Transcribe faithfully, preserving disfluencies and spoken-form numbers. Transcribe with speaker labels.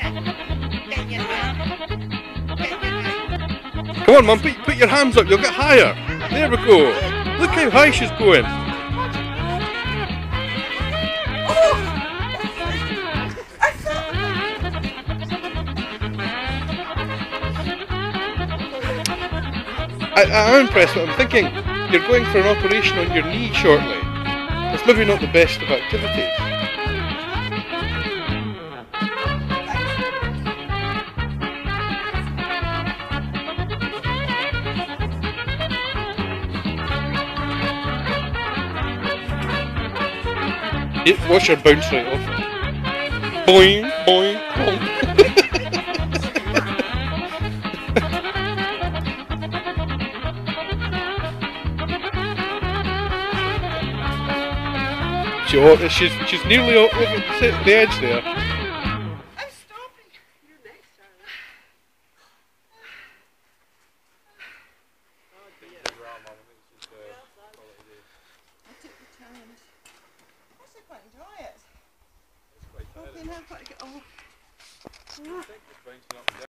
Speaker 1: Come on, Mum, put, put your hands up, you'll get higher. There we go. Look how high she's going. I, I'm impressed, but I'm thinking you're going for an operation on your knee shortly. It's maybe not the best of activities. It, watch her bounce right off. Boing, boing, boing. she, she's, she's nearly over the, the edge there.
Speaker 2: I'm stopping. You're next, darling. I took the challenge. I actually quite enjoy it. Okay, now I've got to get off.